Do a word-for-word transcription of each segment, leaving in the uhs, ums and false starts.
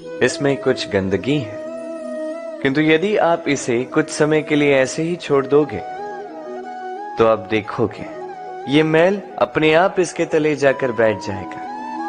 इसमें कुछ गंदगी है, किंतु यदि आप इसे कुछ समय के लिए ऐसे ही छोड़ दोगे तो आप देखोगे ये मैल अपने आप इसके तले जाकर बैठ जाएगा।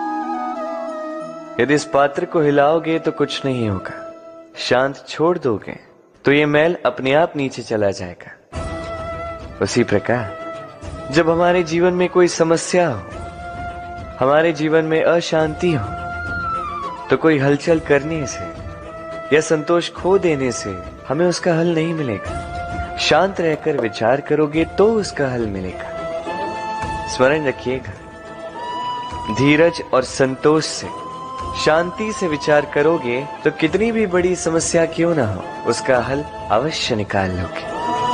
यदि इस पात्र को हिलाओगे तो कुछ नहीं होगा, शांत छोड़ दोगे तो ये मैल अपने आप नीचे चला जाएगा। उसी प्रकार जब हमारे जीवन में कोई समस्या हो, हमारे जीवन में अशांति हो, तो कोई हलचल करने से या संतोष खो देने से हमें उसका हल नहीं मिलेगा। शांत रहकर विचार करोगे तो उसका हल मिलेगा। स्मरण रखिएगा, धीरज और संतोष से, शांति से विचार करोगे तो कितनी भी बड़ी समस्या क्यों ना हो, उसका हल अवश्य निकाल लोगे।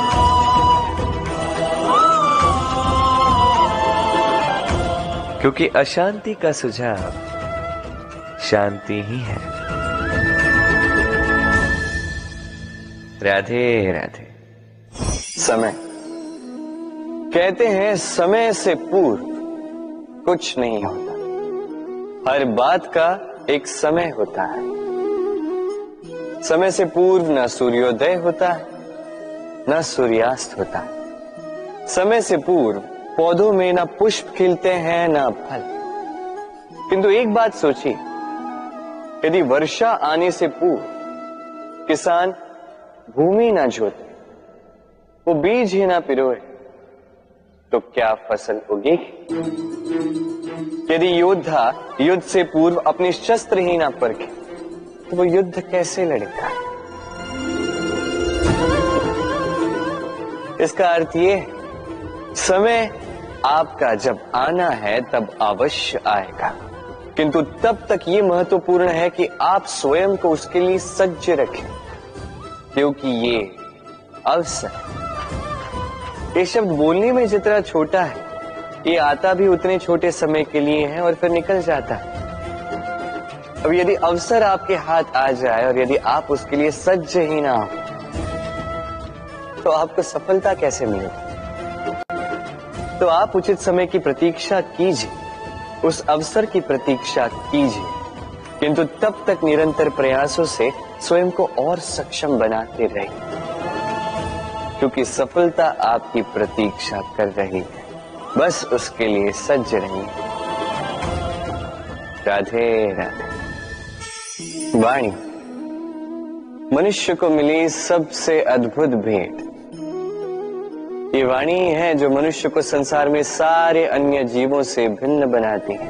क्योंकि अशांति का सुझाव शांति ही है। राधे राधे। समय, कहते हैं समय से पूर्व कुछ नहीं होता, हर बात का एक समय होता है। समय से पूर्व न सूर्योदय होता है न सूर्यास्त होता है। समय से पूर्व पौधों में न पुष्प खिलते हैं न फल। किंतु एक बात सोचिए, यदि वर्षा आने से पूर्व किसान भूमि ना जोते, वो बीज ही ना पिरोए, तो क्या फसल उगेगी? यदि योद्धा युद्ध से पूर्व अपने शस्त्र ही ना परखे, तो वो युद्ध कैसे लड़ेगा? इसका अर्थ ये है, समय आपका जब आना है तब अवश्य आएगा, किंतु तब तक ये महत्वपूर्ण है कि आप स्वयं को उसके लिए सज्ज रखें, क्योंकि ये अवसर, ये शब्द बोलने में जितना छोटा है, ये आता भी उतने छोटे समय के लिए है और फिर निकल जाता है। अब यदि अवसर आपके हाथ आ जाए और यदि आप उसके लिए सज्ज ही ना हो, तो आपको सफलता कैसे मिलेगी? तो आप उचित समय की प्रतीक्षा कीजिए, उस अवसर की प्रतीक्षा कीजिए, किंतु तब तक निरंतर प्रयासों से स्वयं को और सक्षम बनाते रहिए, क्योंकि सफलता आपकी प्रतीक्षा कर रही है। बस उसके लिए सज्ज रहिए। राधे राधे। वाणी मनुष्य को मिली सबसे अद्भुत भेंट। ये वाणी है जो मनुष्य को संसार में सारे अन्य जीवों से भिन्न बनाती है,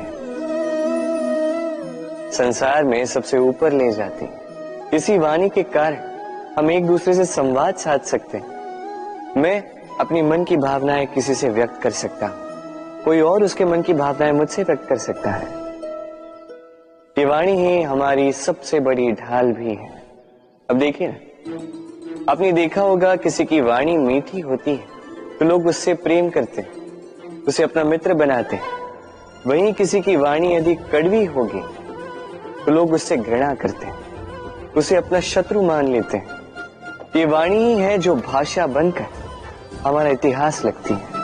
संसार में सबसे ऊपर ले जाती है। इसी वाणी के कारण हम एक दूसरे से संवाद साध सकते हैं। मैं अपनी मन की भावनाएं किसी से व्यक्त कर सकता हूं, कोई और उसके मन की भावनाएं मुझसे व्यक्त कर सकता है। ये वाणी ही हमारी सबसे बड़ी ढाल भी है। अब देखिए ना, आपने देखा होगा किसी की वाणी मीठी होती है तो लोग उससे प्रेम करते हैं, उसे अपना मित्र बनाते हैं। वहीं किसी की वाणी यदि कड़वी होगी तो लोग उससे घृणा करते हैं, उसे अपना शत्रु मान लेते हैं। ये वाणी ही है जो भाषा बनकर हमारा इतिहास लिखती है।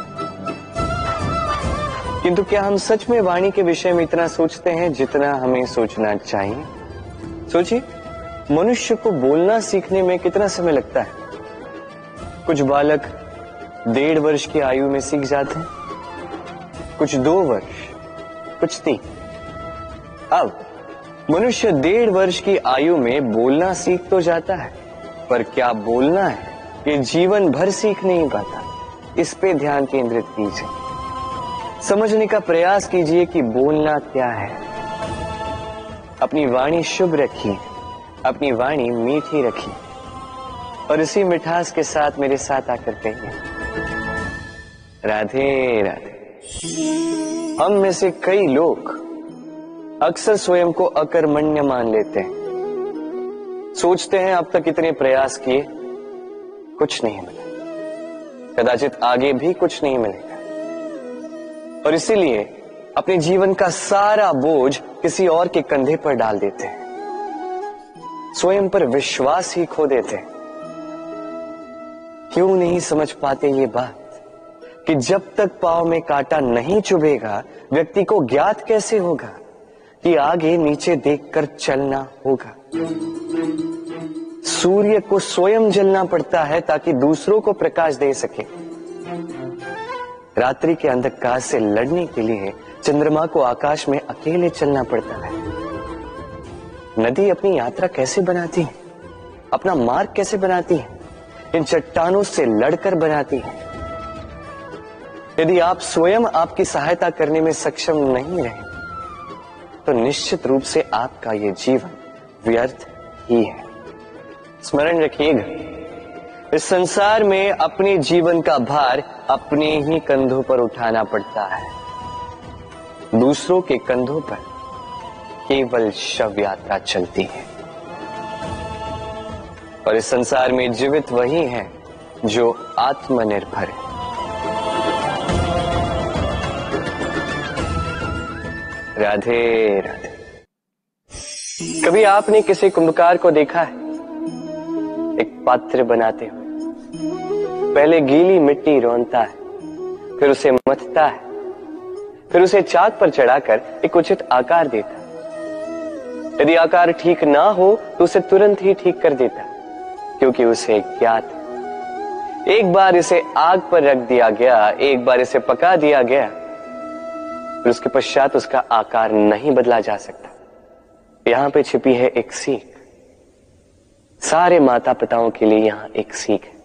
किंतु क्या हम सच में वाणी के विषय में इतना सोचते हैं जितना हमें सोचना चाहिए? सोचिए, मनुष्य को बोलना सीखने में कितना समय लगता है। कुछ बालक डेढ़ वर्ष की आयु में सीख जाते हैं, कुछ दो वर्ष, कुछ तीन। अब मनुष्य डेढ़ वर्ष की आयु में बोलना सीख तो जाता है, पर क्या बोलना है ये जीवन भर सीख नहीं पाता। इस पे ध्यान केंद्रित कीजिए, समझने का प्रयास कीजिए कि बोलना क्या है। अपनी वाणी शुभ रखिए, अपनी वाणी मीठी रखिए, और इसी मिठास के साथ मेरे साथ आकर कहिए, राधे राधे। हम में से कई लोग अक्सर स्वयं को अकर्मण्य मान लेते हैं। सोचते हैं अब तक इतने प्रयास किए, कुछ नहीं मिला, कदाचित आगे भी कुछ नहीं मिलेगा, और इसीलिए अपने जीवन का सारा बोझ किसी और के कंधे पर डाल देते हैं, स्वयं पर विश्वास ही खो देते हैं। क्यों नहीं समझ पाते ये बात कि जब तक पांव में कांटा नहीं चुभेगा व्यक्ति को ज्ञात कैसे होगा कि आगे नीचे देखकर चलना होगा। सूर्य को स्वयं जलना पड़ता है ताकि दूसरों को प्रकाश दे सके। रात्रि के अंधकार से लड़ने के लिए चंद्रमा को आकाश में अकेले चलना पड़ता है। नदी अपनी यात्रा कैसे बनाती है, अपना मार्ग कैसे बनाती है? इन चट्टानों से लड़कर बनाती है। यदि आप स्वयं आपकी सहायता करने में सक्षम नहीं रहे तो निश्चित रूप से आपका यह जीवन व्यर्थ ही है। स्मरण रखिएगा, इस संसार में अपने जीवन का भार अपने ही कंधों पर उठाना पड़ता है। दूसरों के कंधों पर केवल शव यात्रा चलती है। और इस संसार में जीवित वही है जो आत्मनिर्भर है। राधे राधे। कभी आपने किसी कुंभकार को देखा है? एक पात्र बनाते हुए पहले गीली मिट्टी रोनता है, फिर उसे मथता है, फिर उसे चाक पर चढ़ाकर एक उचित आकार देता है। यदि आकार ठीक ना हो तो उसे तुरंत ही ठीक कर देता है, क्योंकि उसे ज्ञात एक बार इसे आग पर रख दिया गया, एक बार इसे पका दिया गया, फिर उसके पश्चात उसका आकार नहीं बदला जा सकता। यहां पे छिपी है एक सीख। सारे माता पिताओं के लिए यहां एक सीख है।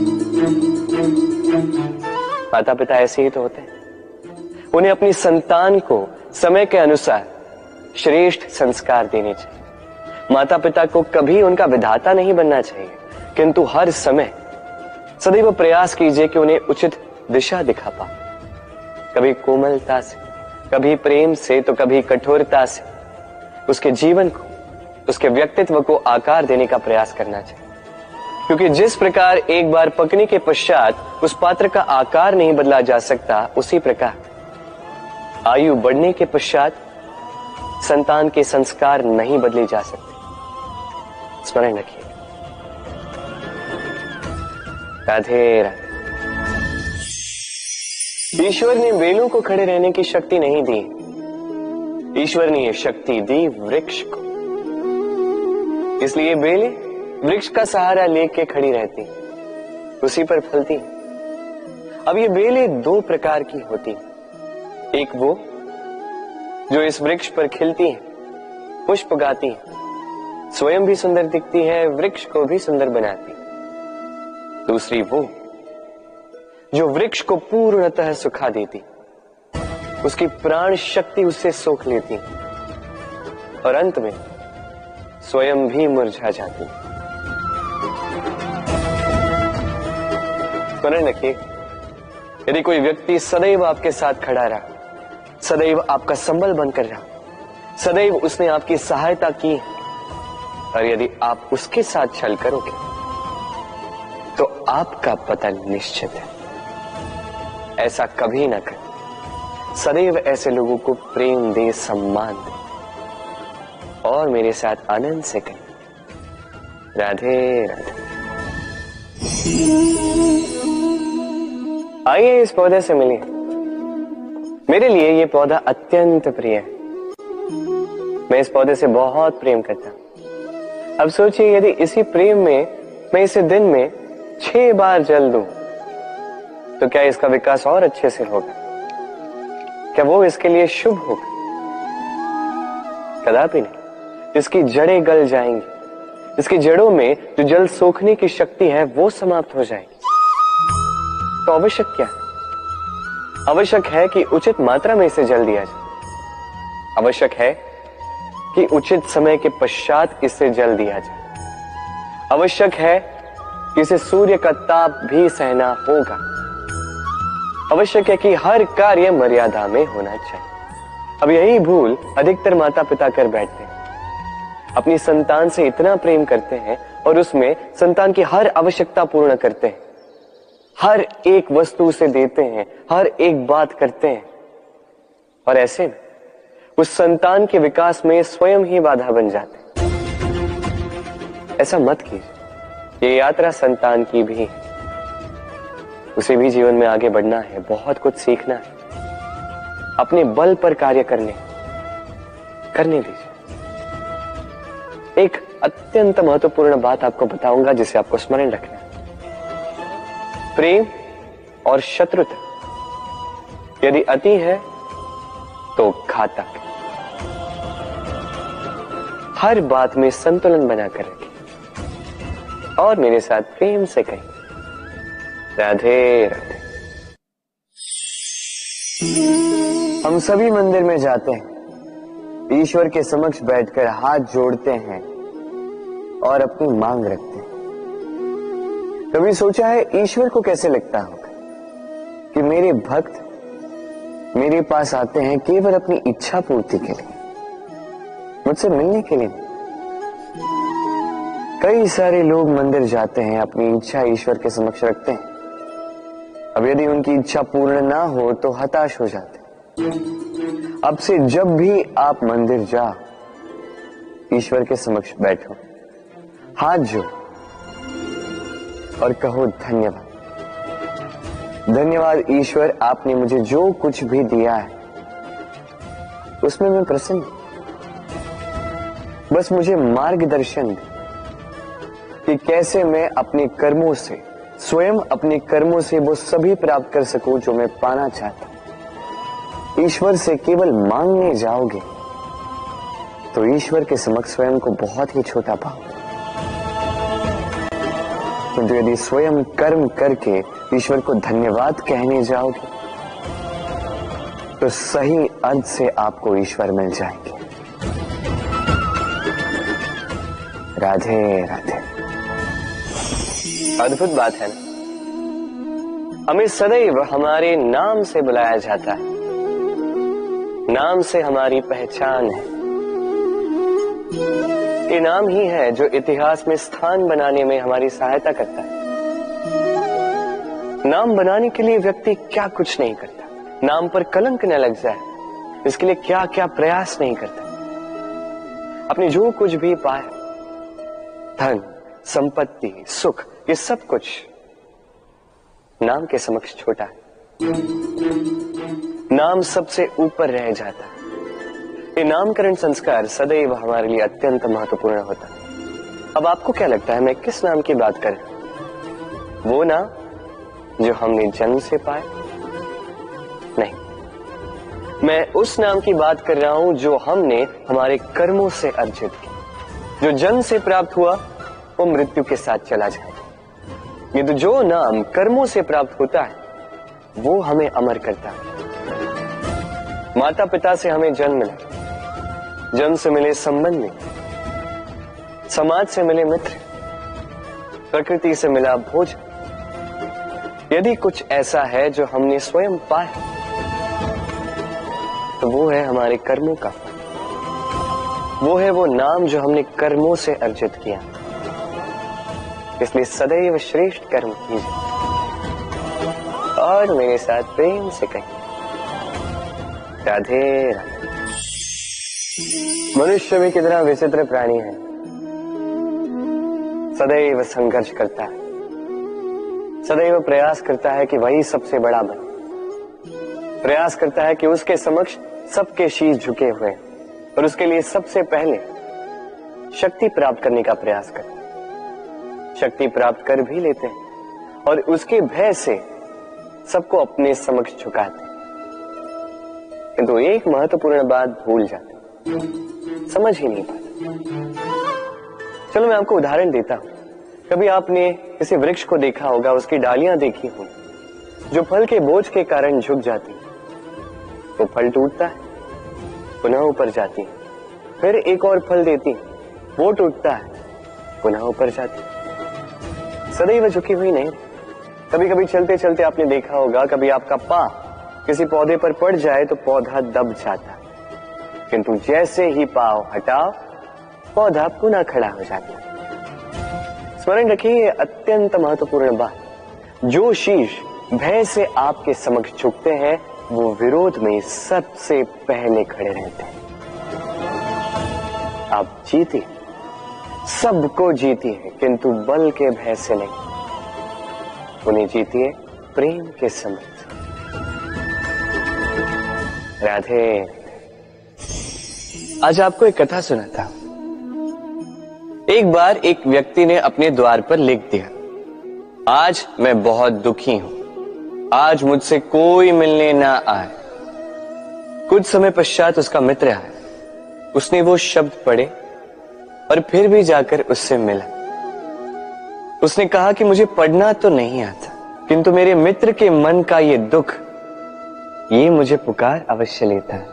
माता पिता ऐसे ही तो होते हैं। उन्हें अपनी संतान को समय के अनुसार श्रेष्ठ संस्कार देने चाहिए। माता पिता को कभी उनका विधाता नहीं बनना चाहिए, किंतु हर समय सदैव प्रयास कीजिए कि उन्हें उचित दिशा दिखा पाओ। कभी कोमलता से, कभी प्रेम से, तो कभी कठोरता से उसके जीवन को, उसके व्यक्तित्व को आकार देने का प्रयास करना चाहिए। क्योंकि जिस प्रकार एक बार पकने के पश्चात उस पात्र का आकार नहीं बदला जा सकता, उसी प्रकार आयु बढ़ने के पश्चात संतान के संस्कार नहीं बदले जा सकते। स्मरण रखिए। राधे राधे। ईश्वर ने बेलों को खड़े रहने की शक्ति नहीं दी, ईश्वर ने यह शक्ति दी वृक्ष को। इसलिए बेलें वृक्ष का सहारा लेके खड़ी रहती, उसी पर फलती। अब ये बेलें दो प्रकार की होती, एक वो जो इस वृक्ष पर खिलती है, पुष्प गाती है, स्वयं भी सुंदर दिखती है, वृक्ष को भी सुंदर बनाती। दूसरी वो जो वृक्ष को पूर्णतः सुखा देती, उसकी प्राण शक्ति उससे सोख लेती और अंत में स्वयं भी मुरझा जाती। स्मरण रखिए, यदि कोई व्यक्ति सदैव आपके साथ खड़ा रहा, सदैव आपका संबल बनकर रहा, सदैव उसने आपकी सहायता की, और यदि आप उसके साथ छल करोगे तो आपका पतन निश्चित है। ऐसा कभी ना करें। सदैव ऐसे लोगों को प्रेम दे, सम्मान दे, और मेरे साथ आनंद से कहें राधे राधे। आइए इस पौधे से मिलिए। मेरे लिए ये पौधा अत्यंत प्रिय है। मैं इस पौधे से बहुत प्रेम करता हूं। अब सोचिए, यदि इसी प्रेम में मैं इसे दिन में छह बार जल दूं तो क्या इसका विकास और अच्छे से होगा? क्या वो इसके लिए शुभ होगा? कदापि नहीं। इसकी जड़ें गल जाएंगी, इसकी जड़ों में जो जल सोखने की शक्ति है वो समाप्त हो जाएगी। तो आवश्यक क्या है? आवश्यक है कि उचित मात्रा में इसे जल दिया जाए। आवश्यक है कि उचित समय के पश्चात इसे जल दिया जाए। आवश्यक है कि इसे सूर्य का ताप भी सहना होगा। आवश्यक है कि हर कार्य मर्यादा में होना चाहिए। अब यही भूल अधिकतर माता पिता कर बैठते हैं। अपनी संतान से इतना प्रेम करते हैं और उसमें संतान की हर आवश्यकता पूर्ण करते हैं, हर एक वस्तु उसे देते हैं, हर एक बात करते हैं, और ऐसे में उस संतान के विकास में स्वयं ही बाधा बन जाते हैं। ऐसा मत कीजिए। ये यात्रा संतान की भी है। उसे भी जीवन में आगे बढ़ना है, बहुत कुछ सीखना है, अपने बल पर कार्य करने, करने दीजिए। एक अत्यंत महत्वपूर्ण बात आपको बताऊंगा जिसे आपको स्मरण रखना है। प्रेम और शत्रुता यदि अति है तो घातक। हर बात में संतुलन बनाकर रखिए और मेरे साथ प्रेम से कहिए, राधे राधे। हम सभी मंदिर में जाते हैं, ईश्वर के समक्ष बैठकर हाथ जोड़ते हैं और अपनी मांग रखते हैं। कभी सोचा है ईश्वर को कैसे लगता होगा कि मेरे भक्त मेरे पास आते हैं केवल अपनी इच्छा पूर्ति के लिए, मुझसे मिलने के लिए। कई सारे लोग मंदिर जाते हैं, अपनी इच्छा ईश्वर के समक्ष रखते हैं। अब यदि उनकी इच्छा पूर्ण ना हो तो हताश हो जाते हैं। अब से जब भी आप मंदिर जाओ, ईश्वर के समक्ष बैठो, हाथ जोड़ो और कहो धन्यवाद। धन्यवाद ईश्वर, आपने मुझे जो कुछ भी दिया है उसमें मैं प्रसन्न हूं। बस मुझे मार्गदर्शन दे कि कैसे मैं अपने कर्मों से, स्वयं अपने कर्मों से वो सभी प्राप्त कर सकूं जो मैं पाना चाहता हूं। ईश्वर से केवल मांगने जाओगे तो ईश्वर के समक्ष स्वयं को बहुत ही छोटा पाओगे, किंतु यदि स्वयं कर्म करके ईश्वर को धन्यवाद कहने जाओगे तो सही अर्थ से आपको ईश्वर मिल जाएंगे। राधे राधे। अद्भुत बात है ना, हमें सदैव हमारे नाम से बुलाया जाता है, नाम से हमारी पहचान है। ये नाम ही है जो इतिहास में स्थान बनाने में हमारी सहायता करता है। नाम बनाने के लिए व्यक्ति क्या कुछ नहीं करता, नाम पर कलंक न लग जाए इसके लिए क्या क्या प्रयास नहीं करता। अपने जो कुछ भी पाए, धन, संपत्ति, सुख, ये सब कुछ नाम के समक्ष छोटा है। नाम सबसे ऊपर रह जाता है। ये नामकरण संस्कार सदैव हमारे लिए अत्यंत महत्वपूर्ण होता है। अब आपको क्या लगता है मैं किस नाम की बात करूं? वो नाम जो हमने जन्म से पाया? नहीं, मैं उस नाम की बात कर रहा हूं जो हमने हमारे कर्मों से अर्जित किया। जो जन्म से प्राप्त हुआ वो मृत्यु के साथ चला जाएगा, ये तो जो नाम कर्मों से प्राप्त होता है वो हमें अमर करता है। माता पिता से हमें जन्म मिला, जन्म से मिले संबंधी, समाज से मिले मित्र, प्रकृति से मिला भोजन। यदि कुछ ऐसा है जो हमने स्वयं पाया तो वो है हमारे कर्मों का फल। वो है वो नाम जो हमने कर्मों से अर्जित किया। इसलिए सदैव श्रेष्ठ कर्म कीजिए और मेरे साथ प्रेम से कहिए, राधे राधे। मनुष्य भी कितना विचित्र प्राणी है, सदैव संघर्ष करता है, सदैव प्रयास करता है कि वही सबसे बड़ा बने, प्रयास करता है कि उसके समक्ष सबके शीश झुके हुए और उसके लिए सबसे पहले शक्ति प्राप्त करने का प्रयास करता है। शक्ति प्राप्त कर भी लेते हैं और उसके भय से सबको अपने समक्ष झुकाते हैं, किंतु एक महत्वपूर्ण बात भूल जाते हैं, समझ ही नहीं पाते। चलो मैं आपको उदाहरण देता हूं। कभी आपने किसी वृक्ष को देखा होगा, उसकी डालियां देखी होंगी जो फल के बोझ के कारण झुक जाती है। वो फल टूटता है, पुनः ऊपर जाती है, फिर एक और फल देती है, वो टूटता है, पुनः ऊपर जाती है, सदैव झुकी हुई नहीं। कभी कभी चलते चलते आपने देखा होगा, कभी आपका पांव किसी पौधे पर पड़ जाए तो पौधा दब जाता है, किंतु जैसे ही पांव हटाओ पौधा पुनः खड़ा हो जाता है। स्मरण रखिए, ये अत्यंत महत्वपूर्ण बात। जो शीश भय से आपके समक्ष झुकते हैं वो विरोध में सबसे पहले खड़े रहते हैं। आप जीते, सबको जीती है, किंतु बल के भय से नहीं, उन्हें जीती है प्रेम के समक्ष। राधे। आज आपको एक कथा सुनाता हूं। एक बार एक व्यक्ति ने अपने द्वार पर लिख दिया, आज मैं बहुत दुखी हूं, आज मुझसे कोई मिलने ना आए। कुछ समय पश्चात उसका मित्र आया, उसने वो शब्द पढ़े और फिर भी जाकर उससे मिला। उसने कहा कि मुझे पढ़ना तो नहीं आता, किंतु मेरे मित्र के मन का ये दुख, ये मुझे पुकार अवश्य लेता है।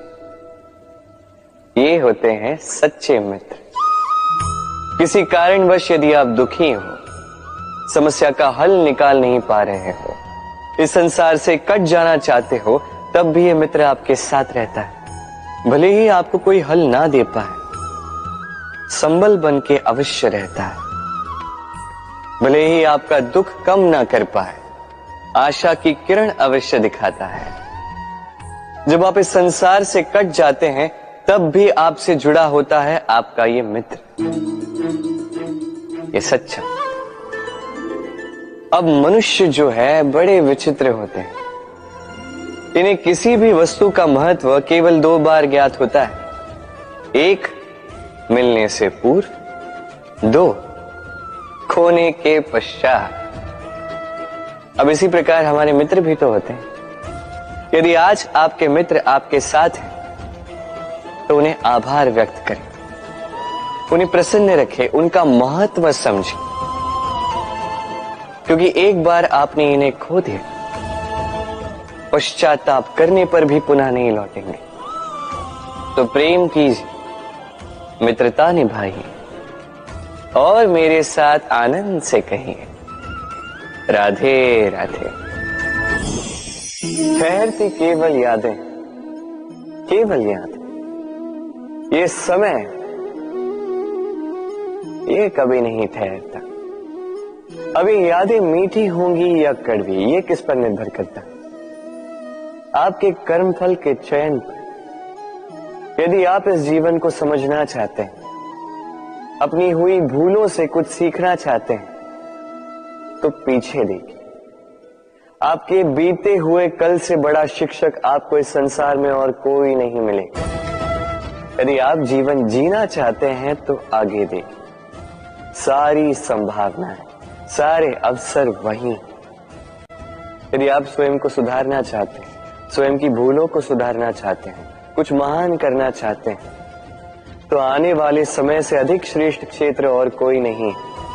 ये होते हैं सच्चे मित्र। किसी कारणवश यदि आप दुखी हो, समस्या का हल निकाल नहीं पा रहे हो, इस संसार से कट जाना चाहते हो, तब भी ये मित्र आपके साथ रहता है। भले ही आपको कोई हल ना दे पाए, संबल बन के अवश्य रहता है। भले ही आपका दुख कम ना कर पाए, आशा की किरण अवश्य दिखाता है। जब आप इस संसार से कट जाते हैं, तब भी आपसे जुड़ा होता है आपका ये मित्र, ये सच्चा। अब मनुष्य जो है बड़े विचित्र होते हैं। इन्हें किसी भी वस्तु का महत्व केवल दो बार ज्ञात होता है। एक, मिलने से पूर्व, दो, खोने के पश्चात। अब इसी प्रकार हमारे मित्र भी तो होते हैं। यदि आज आपके मित्र आपके साथ हैं, तो उन्हें आभार व्यक्त करें, उन्हें प्रसन्न रखें, उनका महत्व समझें, क्योंकि एक बार आपने इन्हें खो दिया, पश्चाताप करने पर भी पुनः नहीं लौटेंगे। तो प्रेम कीजिए, मित्रता निभाइए और मेरे साथ आनंद से कहिए, राधे राधे। ठहरती केवल यादें, केवल यादें। ये समय, ये कभी नहीं ठहरता। अभी यादें मीठी होंगी या कड़वी, ये किस पर निर्भर करता है? आपके कर्मफल के चयन पर। यदि आप इस जीवन को समझना चाहते हैं, अपनी हुई भूलों से कुछ सीखना चाहते हैं, तो पीछे देखिए। आपके बीते हुए कल से बड़ा शिक्षक आपको इस संसार में और कोई नहीं मिलेगा। यदि आप जीवन जीना चाहते हैं, तो आगे देखिए। सारी संभावनाएं, सारे अवसर वहीं। यदि आप स्वयं को सुधारना चाहते हैं, स्वयं की भूलों को सुधारना चाहते हैं, कुछ महान करना चाहते हैं, तो आने वाले समय से अधिक श्रेष्ठ क्षेत्र और कोई नहीं।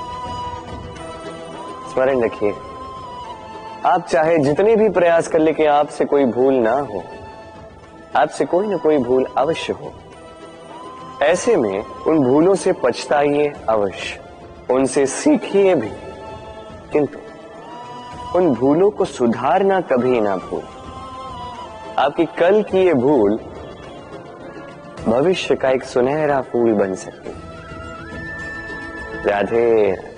स्मरण रखिए, आप चाहे जितने भी प्रयास कर ले कि आपसे कोई भूल ना हो, आपसे कोई ना कोई भूल अवश्य हो। ऐसे में उन भूलों से पछताइए अवश्य, उनसे सीखिए भी, किंतु उन भूलों को सुधारना कभी ना भूल। आपकी कल की ये भूल भविष्य का एक सुनहरा फूल बन सकती है। राधे राधे।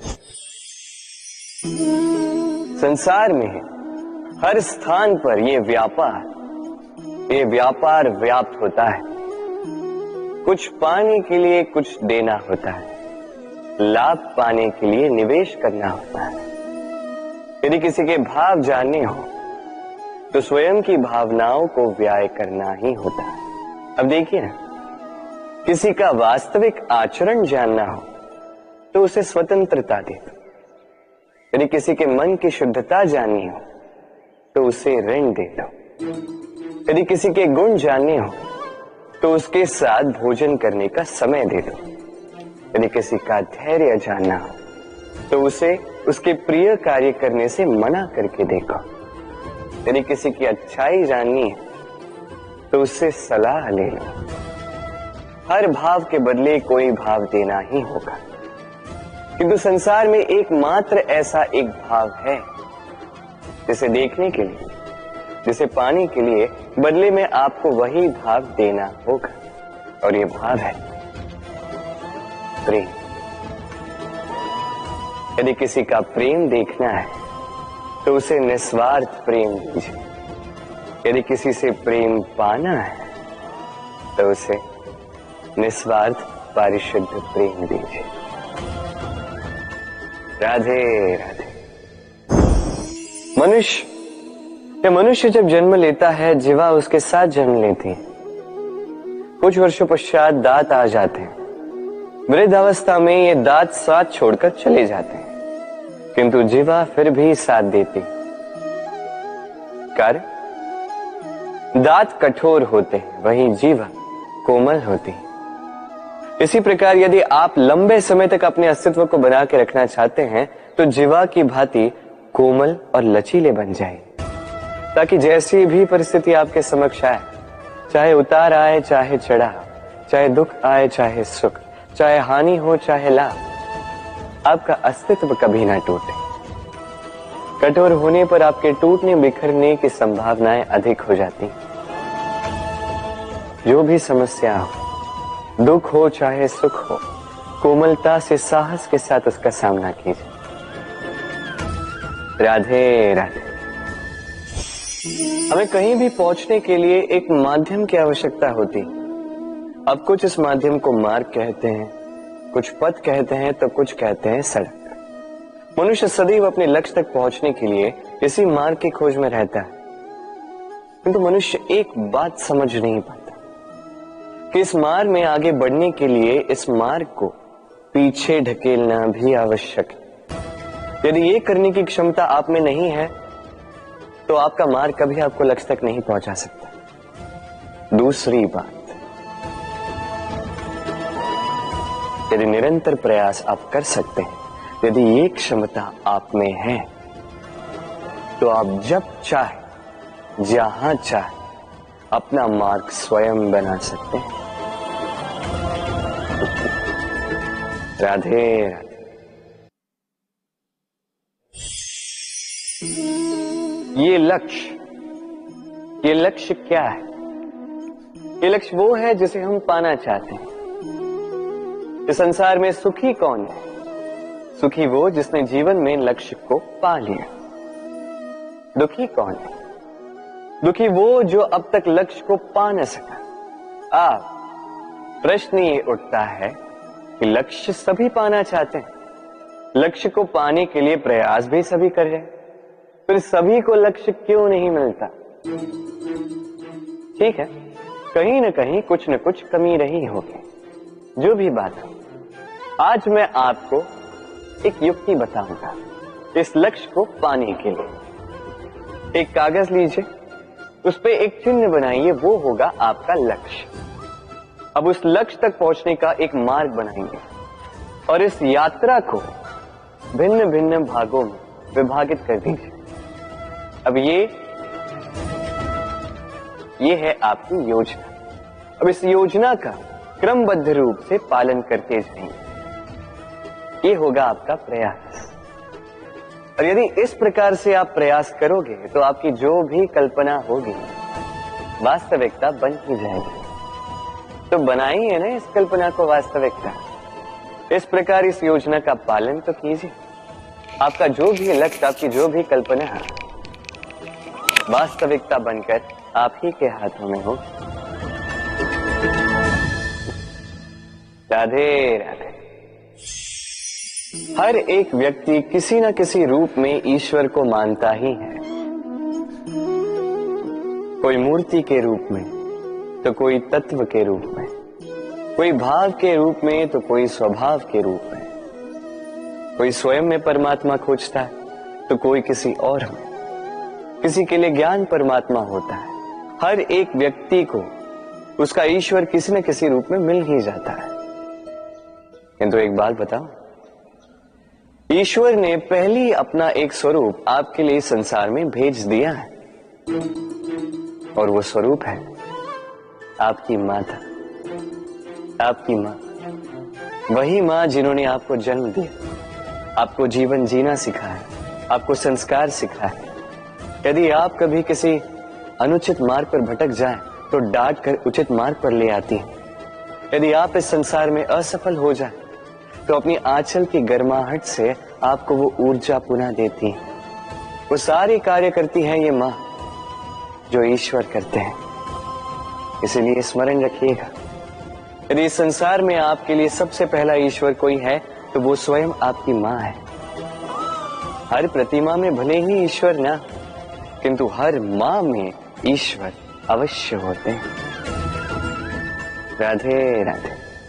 संसार में हर स्थान पर ये व्यापार, ये व्यापार व्याप्त होता है। कुछ पाने के लिए कुछ देना होता है, लाभ पाने के लिए निवेश करना होता है। यदि किसी के भाव जानने हो, तो स्वयं की भावनाओं को व्याय करना ही होता है। अब देखिए ना, किसी का वास्तविक आचरण जानना हो, तो उसे स्वतंत्रता दे दो। यदि किसी के मन की शुद्धता जाननी हो, तो उसे ऋण दे दो। यदि किसी के गुण जानने हो, तो उसके साथ भोजन करने का समय दे दो। यदि किसी का धैर्य जानना हो, तो उसे उसके प्रिय कार्य करने से मना करके देखो। यदि किसी की अच्छाई जाननी है, तो उससे सलाह ले लो। हर भाव के बदले कोई भाव देना ही होगा, किंतु संसार में एकमात्र ऐसा एक भाव है, जिसे देखने के लिए, जिसे पाने के लिए बदले में आपको वही भाव देना होगा, और ये भाव है प्रेम। यदि किसी का प्रेम देखना है, तो उसे निस्वार्थ प्रेम दीजिए। यदि किसी से प्रेम पाना है, तो उसे निस्वार्थ पारिशुद्ध प्रेम दीजिए। राधे राधे। मनुष्य मनुष्य जब जन्म लेता है, जीवा उसके साथ जन्म लेती है। कुछ वर्षों पश्चात दांत आ जाते हैं। वृद्धावस्था में ये दांत साथ छोड़कर चले जाते हैं, किंतु जीवा फिर भी साथ देती। कारण दांत कठोर होते हैं, वहीं जीवा कोमल होती है। इसी प्रकार यदि आप लंबे समय तक अपने अस्तित्व को बना के रखना चाहते हैं तो जीवा की भांति कोमल और लचीले बन जाए, ताकि जैसी भी परिस्थिति आपके समक्ष आए, चाहे उतार आए चाहे चढ़ाव, चाहे दुख आए चाहे सुख, चाहे हानि हो चाहे लाभ, आपका अस्तित्व कभी ना टूटे। कठोर होने पर आपके टूटने बिखरने की संभावनाएं अधिक हो जाती। जो भी समस्या हो, दुख हो चाहे सुख हो, कोमलता से साहस के साथ उसका सामना कीजिए। राधे राधे। हमें कहीं भी पहुंचने के लिए एक माध्यम की आवश्यकता होती। अब कुछ इस माध्यम को मार्ग कहते हैं, कुछ पथ कहते हैं, तो कुछ कहते हैं सड़क। मनुष्य सदैव अपने लक्ष्य तक पहुंचने के लिए इसी मार्ग की खोज में रहता है, किंतु मनुष्य एक बात समझ नहीं पाता कि इस मार्ग में आगे बढ़ने के लिए इस मार्ग को पीछे ढकेलना भी आवश्यक है। यदि ये करने की क्षमता आप में नहीं है तो आपका मार्ग कभी आपको लक्ष्य तक नहीं पहुंचा सकता। दूसरी बात, यदि निरंतर प्रयास आप कर सकते हैं, यदि ये क्षमता आप में है, तो आप जब चाहे जहां चाहे अपना मार्ग स्वयं बना सकते हैं। राधे राधे। ये लक्ष्य, ये लक्ष्य क्या है? ये लक्ष्य वो है जिसे हम पाना चाहते हैं। इस संसार में सुखी कौन है? सुखी वो जिसने जीवन में लक्ष्य को पा लिया। दुखी कौन है? दुखी वो जो अब तक लक्ष्य को पा न सका। आप प्रश्न ये उठता है कि लक्ष्य सभी पाना चाहते हैं, लक्ष्य को पाने के लिए प्रयास भी सभी कर रहे हैं, फिर सभी को लक्ष्य क्यों नहीं मिलता? ठीक है, कहीं न कहीं कुछ न कुछ कमी रही होगी। जो भी बात हो, आज मैं आपको एक युक्ति बताऊंगा इस लक्ष्य को पाने के लिए। एक कागज लीजिए, उस पे एक चिन्ह बनाइए, वो होगा आपका लक्ष्य। अब उस लक्ष्य तक पहुंचने का एक मार्ग बनाएंगे और इस यात्रा को भिन्न भिन्न भागों में विभाजित कर दीजिए। अब ये ये है आपकी योजना। अब इस योजना का क्रमबद्ध रूप से पालन करते जाएंगे, ये होगा आपका प्रयास। और यदि इस प्रकार से आप प्रयास करोगे तो आपकी जो भी कल्पना होगी वास्तविकता बन ही जाएगी। तो बनाइए ना इस कल्पना को वास्तविकता। इस प्रकार इस योजना का पालन तो कीजिए। आपका जो भी लक्ष्य, आपकी जो भी कल्पना है, वास्तविकता बनकर आप ही के हाथों में हो। राधे राधे। हर एक व्यक्ति किसी न किसी रूप में ईश्वर को मानता ही है। कोई मूर्ति के रूप में, तो कोई तत्व के रूप में, कोई भाव के रूप में, तो कोई स्वभाव के रूप में। कोई स्वयं में परमात्मा खोजता है तो कोई किसी और में। किसी के लिए ज्ञान परमात्मा होता है। हर एक व्यक्ति को उसका ईश्वर किसी न किसी रूप में मिल ही जाता है। किंतु एक बात बताओ, ईश्वर ने पहली अपना एक स्वरूप आपके लिए संसार में भेज दिया है, और वो स्वरूप है आपकी माता, आपकी मां। वही मां जिन्होंने आपको जन्म दिया, आपको जीवन जीना सिखाया, आपको संस्कार सिखाया। यदि आप कभी किसी अनुचित मार्ग पर भटक जाएं, तो डांट कर उचित मार्ग पर ले आती है। यदि आप इस संसार में असफल हो जाएं, तो अपनी आंचल की गर्माहट से आपको वो ऊर्जा पुनः देती है। वो सारी कार्य करती है ये मां जो ईश्वर करते हैं। इसीलिए स्मरण रखिएगा, यदि इस संसार में आपके लिए सबसे पहला ईश्वर कोई है तो वो स्वयं आपकी मां है। हर प्रतिमा में भले ही ईश्वर ना, किंतु हर मां में ईश्वर अवश्य होते हैं। राधे राधे।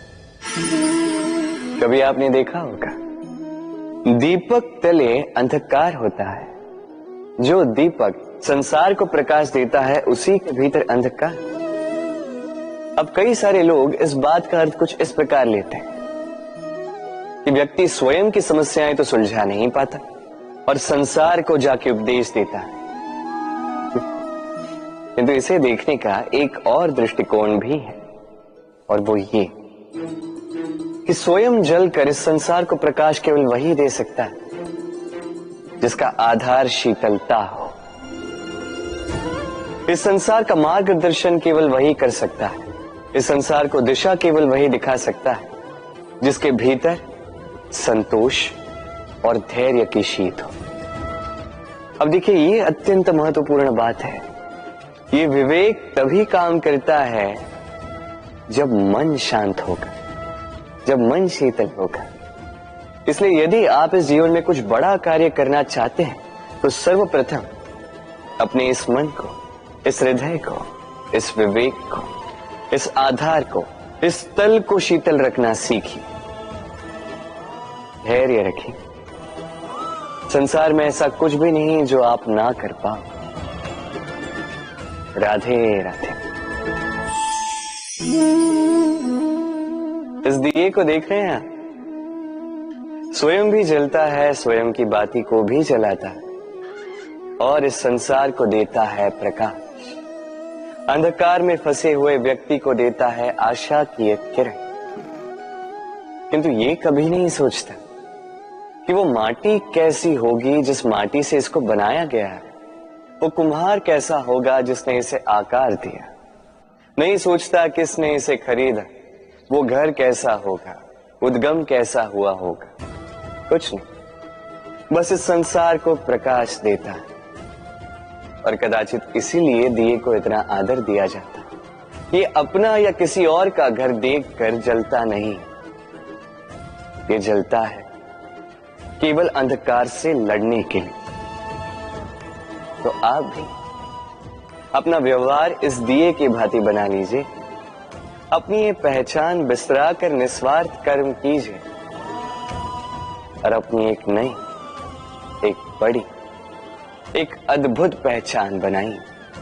कभी आपने देखा होगा, दीपक तले अंधकार होता है, जो दीपक संसार को प्रकाश देता है उसी के भीतर अंधकार। अब कई सारे लोग इस बात का अर्थ कुछ इस प्रकार लेते हैं कि व्यक्ति स्वयं की समस्याएं तो सुलझा नहीं पाता और संसार को जाके उपदेश देता है, किंतु इसे देखने का एक और दृष्टिकोण भी है, और वो ये कि स्वयं जलकर इस संसार को प्रकाश केवल वही दे सकता है जिसका आधार शीतलता हो। इस संसार का मार्गदर्शन केवल वही कर सकता है, इस संसार को दिशा केवल वही दिखा सकता है जिसके भीतर संतोष और धैर्य की शीत हो। अब देखिए, ये अत्यंत महत्वपूर्ण बात है। ये विवेक तभी काम करता है जब मन शांत होगा, जब मन शीतल होगा। इसलिए यदि आप इस जीवन में कुछ बड़ा कार्य करना चाहते हैं तो सर्वप्रथम अपने इस मन को, इस हृदय को, इस विवेक को, इस आधार को, इस तल को शीतल रखना सीखिए, धैर्य रखिए। संसार में ऐसा कुछ भी नहीं जो आप ना कर पाओ। राधे राधे। इस दिए को देख रहे हैं, स्वयं भी जलता है, स्वयं की बाती को भी जलाता है और इस संसार को देता है प्रकाश। अंधकार में फंसे हुए व्यक्ति को देता है आशा की एक किरण। किंतु ये कभी नहीं सोचता कि वो माटी कैसी होगी जिस माटी से इसको बनाया गया है, वो कुम्हार कैसा होगा जिसने इसे आकार दिया। नहीं सोचता किसने इसे खरीदा, वो घर कैसा होगा, उद्गम कैसा हुआ होगा, कुछ नहीं, बस इस संसार को प्रकाश देता है। और कदाचित इसीलिए दिए को इतना आदर दिया जाता है। ये अपना या किसी और का घर देखकर जलता नहीं, ये जलता है केवल अंधकार से लड़ने के लिए। तो आप भी अपना व्यवहार इस दिए की भांति बना लीजिए, अपनी ये पहचान बिसरा कर निस्वार्थ कर्म कीजिए और अपनी एक नई, एक बड़ी, एक अद्भुत पहचान बनाइए।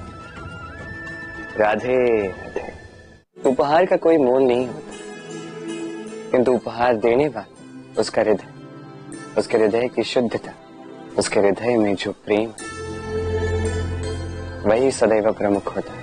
राधे राधे। उपहार का कोई मोल नहीं होता, किंतु उपहार देने वाला उसका हृदय, उसके हृदय की शुद्धता, उसके हृदय में जो प्रेम, वही सदैव प्रमुख होता है।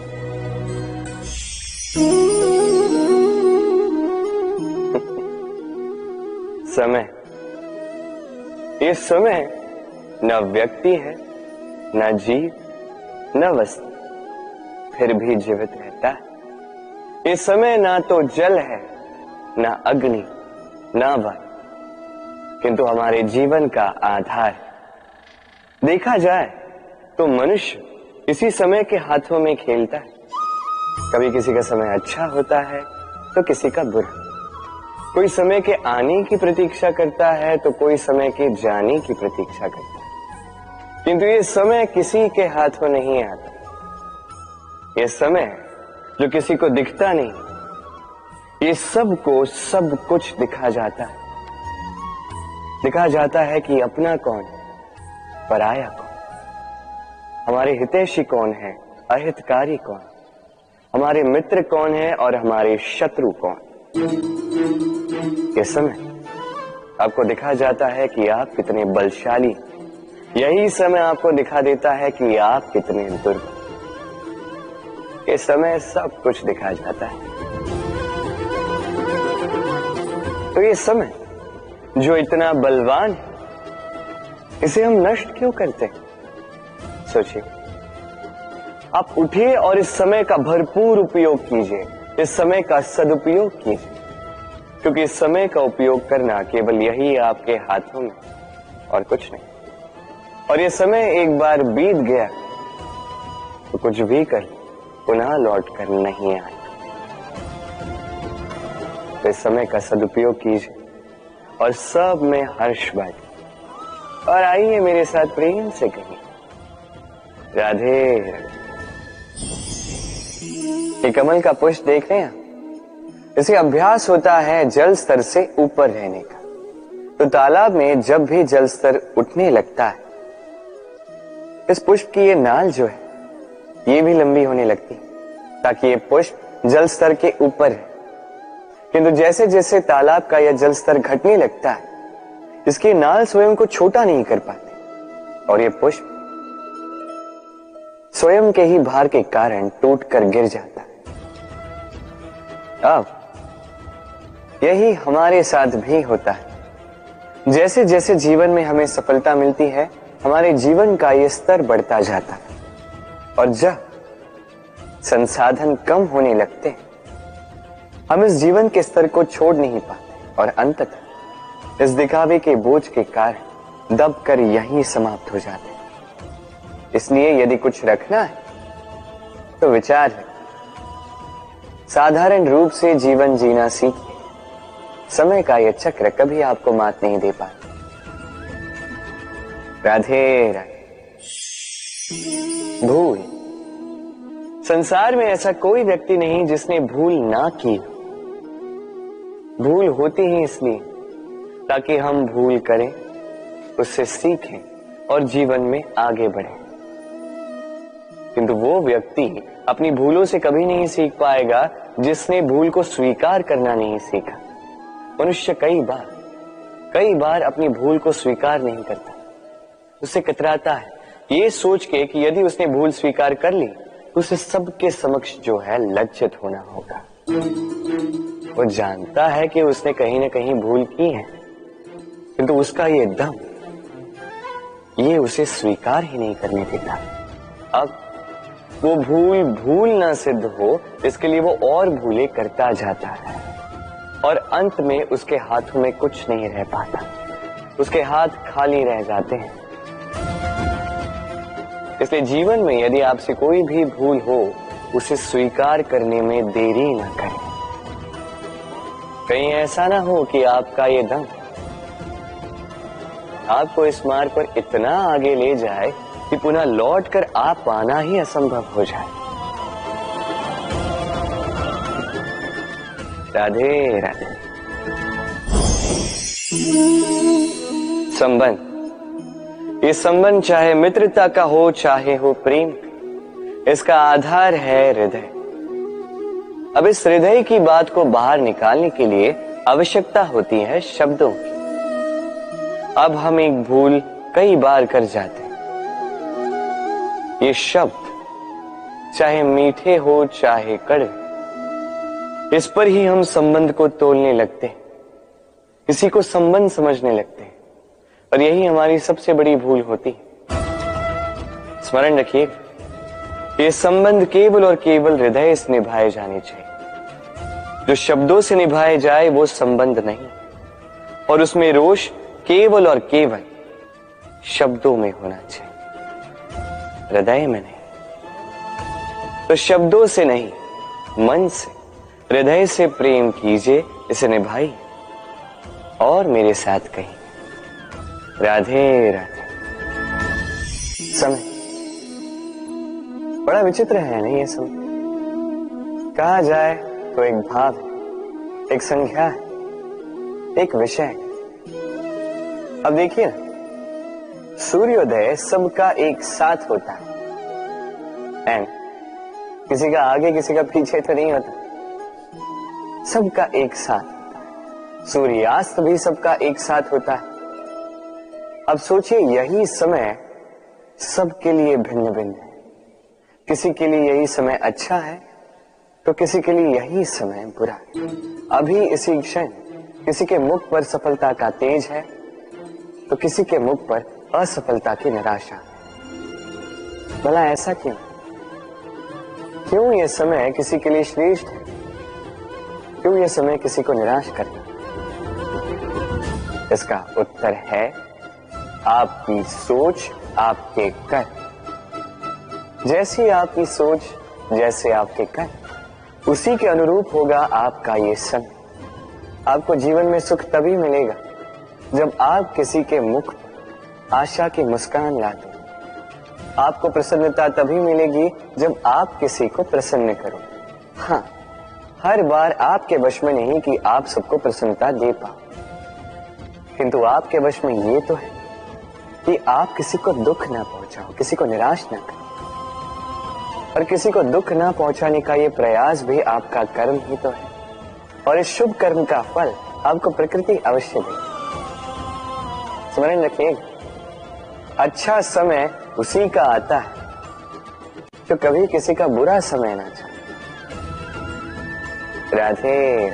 समय, ये समय न व्यक्ति है, न जीव, न वस्तु, फिर भी जीवित रहता है। ये समय ना तो जल है, ना अग्नि, ना वायु, किंतु हमारे जीवन का आधार। देखा जाए तो मनुष्य इसी समय के हाथों में खेलता है। कभी किसी का समय अच्छा होता है तो किसी का बुरा। कोई समय के आने की प्रतीक्षा करता है तो कोई समय के जाने की प्रतीक्षा करता है, किंतु ये समय किसी के हाथों नहीं आता। ये समय जो किसी को दिखता नहीं, ये सबको सब कुछ दिखा जाता है। दिखा जाता है कि अपना कौन, पराया कौन, हमारे हितैषी कौन है, अहितकारी कौन, हमारे मित्र कौन है और हमारे शत्रु कौन। ये समय आपको दिखा जाता है कि आप कितने बलशाली, यही समय आपको दिखा देता है कि आप कितने दुर्बल। ये समय सब कुछ दिखा जाता है। तो ये समय जो इतना बलवान है, इसे हम नष्ट क्यों करते हैं? सोचिए, आप उठिए और इस समय का भरपूर उपयोग कीजिए, इस समय का सदुपयोग कीजिए, क्योंकि इस समय का उपयोग करना केवल यही आपके हाथों में, और कुछ नहीं। और ये समय एक बार बीत गया तो कुछ भी कर पुनः लौट कर नहीं आए। तो इस समय का सदुपयोग कीजिए और सब में हर्ष बांटिए। और आइए मेरे साथ प्रेम से कहिए, राधे राधे। ये कमल का पुष्प देख रहे हैं, इसे अभ्यास होता है जल स्तर से ऊपर रहने का। तो तालाब में जब भी जल स्तर उठने लगता है, इस पुष्प की ये नाल जो है ये भी लंबी होने लगती है ताकि ये पुष्प जल स्तर के ऊपर है। किंतु जैसे जैसे तालाब का यह जल स्तर घटने लगता है, इसकी नाल स्वयं को छोटा नहीं कर पाती और ये पुष्प स्वयं के ही भार के कारण टूटकर गिर जाता है। अब यही हमारे साथ भी होता है। जैसे जैसे जीवन में हमें सफलता मिलती है, हमारे जीवन का ये स्तर बढ़ता जाता है और जब संसाधन कम होने लगते हैं, हम इस जीवन के स्तर को छोड़ नहीं पाते और अंततः इस दिखावे के बोझ के कारण दबकर यहीं समाप्त हो जाते हैं। इसलिए यदि कुछ रखना है तो विचार है, साधारण रूप से जीवन जीना सीखिए। समय का यह चक्र कभी आपको मात नहीं दे पाता। राधे राधे। भूल। संसार में ऐसा कोई व्यक्ति नहीं जिसने भूल ना की। भूल होती ही इसलिए ताकि हम भूल करें, उससे सीखें और जीवन में आगे बढ़ें। किंतु वो व्यक्ति अपनी भूलों से कभी नहीं सीख पाएगा जिसने भूल को स्वीकार करना नहीं सीखा। मनुष्य कई बार कई बार अपनी भूल को स्वीकार नहीं करता, उससे कतराता है ये सोच के कि यदि उसने भूल स्वीकार कर ली तो उसे सबके समक्ष जो है लज्जित होना होगा। वो जानता है कि उसने कहीं ना कहीं भूल की है, किंतु उसका ये दम ये उसे स्वीकार ही नहीं करने देता। अब वो भूल भूल ना सिद्ध हो, इसके लिए वो और भूलें करता जाता है और अंत में उसके हाथों में कुछ नहीं रह पाता, उसके हाथ खाली रह जाते हैं। इसलिए जीवन में यदि आपसे कोई भी भूल हो, उसे स्वीकार करने में देरी ना करें। कहीं ऐसा ना हो कि आपका ये दम आपको इस मार्ग पर इतना आगे ले जाए कि पुनः लौट कर आप पाना ही असंभव हो जाए। राधे राधे। संबंध। ये संबंध चाहे मित्रता का हो चाहे हो प्रेम, इसका आधार है हृदय। अब इस हृदय की बात को बाहर निकालने के लिए आवश्यकता होती है शब्दों की। अब हम एक भूल कई बार कर जाते हैं। ये शब्द चाहे मीठे हो चाहे कड़वे, इस पर ही हम संबंध को तोलने लगते हैं, किसी को संबंध समझने लगते हैं और यही हमारी सबसे बड़ी भूल होती है। स्मरण रखिएगा, ये संबंध केवल और केवल हृदय से निभाए जाने चाहिए। जो शब्दों से निभाए जाए वो संबंध नहीं, और उसमें रोष केवल और केवल शब्दों में होना चाहिए, हृदय में नहीं। तो शब्दों से नहीं, मन से, हृदय से प्रेम कीजिए, इसे निभाइए और मेरे साथ कहिए राधे राधे। समय बड़ा विचित्र है नहीं ये समय। कहा जाए तो एक भाव है, एक संख्या है, एक विषय है। अब देखिए ना, सूर्योदय सबका एक साथ होता है एंड किसी का आगे किसी का पीछे तो नहीं होता, सबका एक साथ होता है। सूर्यास्त भी सबका एक साथ होता है। अब सोचिए, यही समय सबके लिए भिन्न भिन्न है। किसी के लिए यही समय अच्छा है तो किसी के लिए यही समय बुरा है। अभी इसी क्षण किसी के मुख पर सफलता का तेज है तो किसी के मुख पर असफलता की निराशा है। भला ऐसा क्यों? क्यों यह समय किसी के लिए श्रेष्ठ है, क्यों यह समय किसी को निराश करता है? इसका उत्तर है आपकी सोच, आपके कर्म। जैसी आपकी सोच, जैसे आपके कर्म, उसी के अनुरूप होगा आपका ये समय। आपको जीवन में सुख तभी मिलेगा जब आप किसी के मुख पर आशा की मुस्कान लाते। आपको प्रसन्नता तभी मिलेगी जब आप किसी को प्रसन्न करो। हाँ, हर बार आपके वश में नहीं कि आप सबको प्रसन्नता दे पाओ, किंतु आपके वश में ये तो है कि आप किसी को दुख ना पहुंचाओ, किसी को निराश ना करो। और किसी को दुख ना पहुंचाने का ये प्रयास भी आपका कर्म ही तो है, और इस शुभ कर्म का फल आपको प्रकृति अवश्य देगी। स्मरण रखिए, अच्छा समय उसी का आता है जो कभी किसी का बुरा समय ना चाहे। राधे।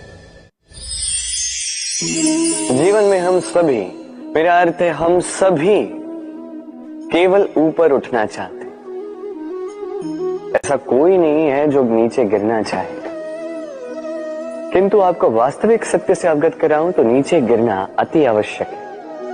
जीवन में हम सभी, मेरा अर्थ है हम सभी, केवल ऊपर उठना चाहते हैं। ऐसा कोई नहीं है जो नीचे गिरना चाहेगा, किंतु आपको वास्तविक सत्य से अवगत कराऊं तो नीचे गिरना अति आवश्यक है।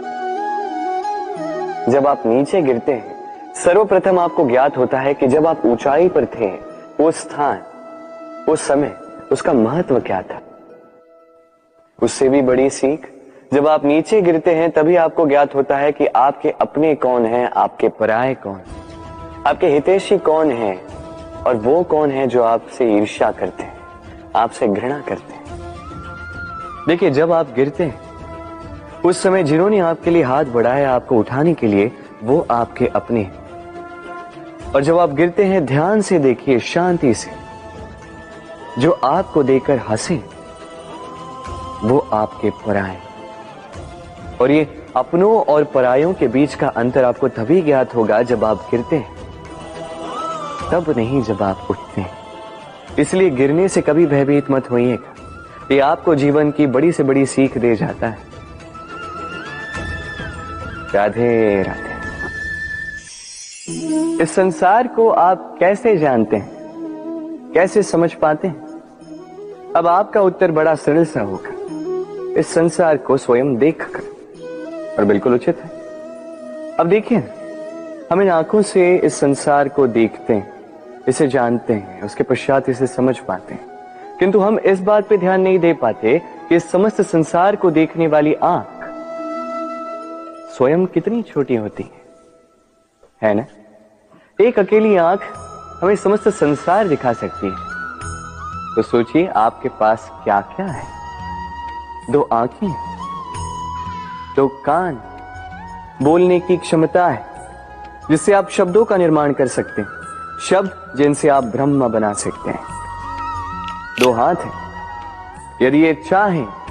जब आप नीचे गिरते हैं, सर्वप्रथम आपको ज्ञात होता है कि जब आप ऊंचाई पर थे, वो स्थान, वो समय, उसका महत्व क्या था। उससे भी बड़ी सीख, जब आप नीचे गिरते हैं तभी आपको ज्ञात होता है कि आपके अपने कौन हैं, आपके पराये कौन, आपके हितैषी कौन हैं, और वो कौन है जो आपसे ईर्ष्या करते हैं, आपसे घृणा करते हैं। देखिए, जब आप गिरते हैं उस समय जिन्होंने आपके लिए हाथ बढ़ाया आपको उठाने के लिए, वो आपके अपने हैं। और जब आप गिरते हैं, ध्यान से देखिए, शांति से, जो आपको देकर हंसे वो आपके पराये। और ये अपनों और परायों के बीच का अंतर आपको तभी ज्ञात होगा जब आप गिरते हैं, तब नहीं जब आप उठते हैं। इसलिए गिरने से कभी भयभीत मत होइएगा, ये आपको जीवन की बड़ी से बड़ी सीख दे जाता है। राधे राधे। इस संसार को आप कैसे जानते हैं, कैसे समझ पाते हैं? अब आपका उत्तर बड़ा सरल सा होगा, इस संसार को स्वयं देखकर, और बिल्कुल उचित है। अब देखिए, हम इन आंखों से इस संसार को देखते हैं, इसे जानते हैं, उसके पश्चात इसे समझ पाते हैं, किंतु हम इस बात पे ध्यान नहीं दे पाते कि इस समस्त संसार को देखने वाली आंख स्वयं कितनी छोटी होती है, है ना? एक अकेली आंख हमें समस्त संसार दिखा सकती है। तो सोचिए आपके पास क्या क्या है। दो आंखें, दो कान, बोलने की क्षमता है जिससे आप शब्दों का निर्माण कर सकते हैं, शब्द जिनसे आप ब्रह्म बना सकते हैं। दो हाथ हैं, यदि ये चाहें